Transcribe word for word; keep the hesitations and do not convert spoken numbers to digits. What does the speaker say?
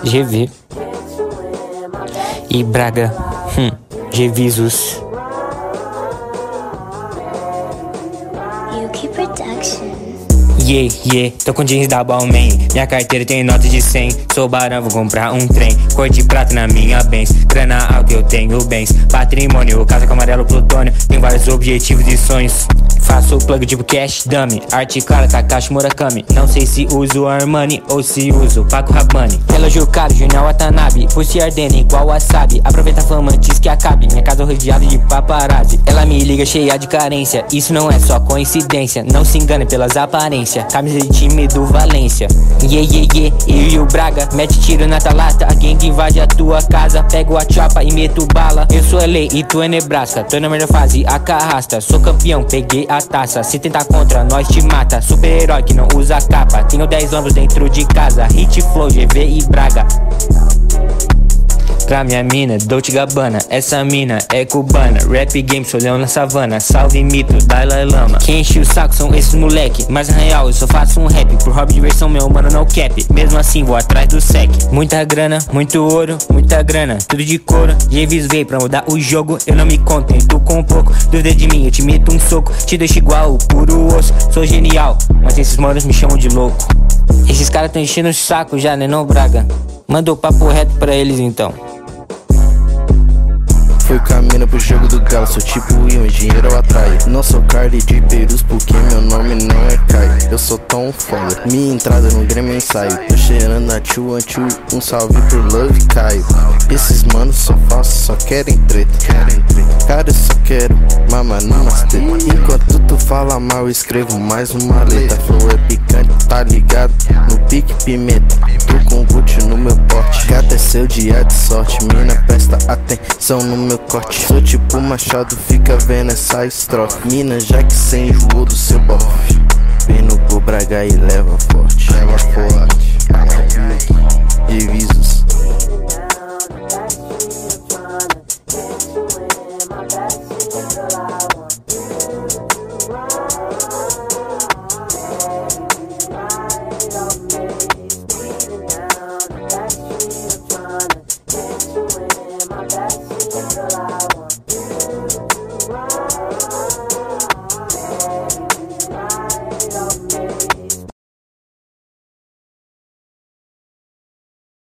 G V e Braga, hum, G-Visus. Yeah, yeah, tô com jeans da Balmain. Minha carteira tem nota de cem. Sou barão, vou comprar um trem. Cor de prata na minha Benz. Grana alta, eu tenho bens. Patrimônio, casa com amarelo plutônio. Tenho vários objetivos e sonhos. Faço plug tipo cash dummy. Arte clara, Takashi Murakami. Não sei se uso Armani ou se uso Paco Rabanne. Relógio caro, Junior Watanabe. Pulse ardendo igual wasabi. Aproveita a fama antes que acabe. Minha casa rodeada de paparazzi. Ela me liga cheia de carência. Isso não é só coincidência. Não se engane pelas aparências. Camisa de time do Valência. Yeah, yeah, yeah, eu e o Braga. Mete tiro na talata, a gang invade a tua casa. Pego a chapa e meto bala. Eu sou L A e tu é Nebraska. Tô na melhor fase, a carrasta. Sou campeão, peguei a taça. Se tentar contra nós te mata. Super-herói que não usa capa. Tenho dez anos dentro de casa. Hit Flow, G V e Braga. Pra minha mina, Dolce Gabbana. Essa mina é cubana. Rap game, sou leão na savana. Salve mito, Dalai Lama. Quem enche o saco são esses moleque. Mas na real eu só faço um rap. Por hobby de diversão, meu mano, no cap. Mesmo assim vou atrás do sec. Muita grana, muito ouro, muita grana. Tudo de couro, G-Vis veio pra mudar o jogo. Eu não me contento com um pouco. Dúvida de mim, eu te meto um soco. Te deixo igual o puro osso. Sou genial, mas esses manos me chamam de louco. Esses caras tão enchendo o saco já, né não, Braga? Manda o papo reto pra eles então. Fui caminho pro jogo do galo, sou tipo Will, dinheiro eu atraio. Não sou Carly de Perus porque meu nome não é Caio. Eu sou tão foda, minha entrada no Grêmio ensaio. Tô cheirando a two one two, um salve pro Love Caio. Esses manos são falsos, só querem treta. Cara, eu só quero mama numas tetas. Enquanto tu fala mal, eu escrevo mais uma letra. Flow é picante, tá ligado? No pique pimenta, tô com Gucci no meu porte. Gata é seu dia de sorte, mina presta atenção no meu corte. Sou tipo Machado, fica vendo essa estrofe. Mina já que cê enjoou do seu bofe. Vem no Braga e leva forte. Leva forte.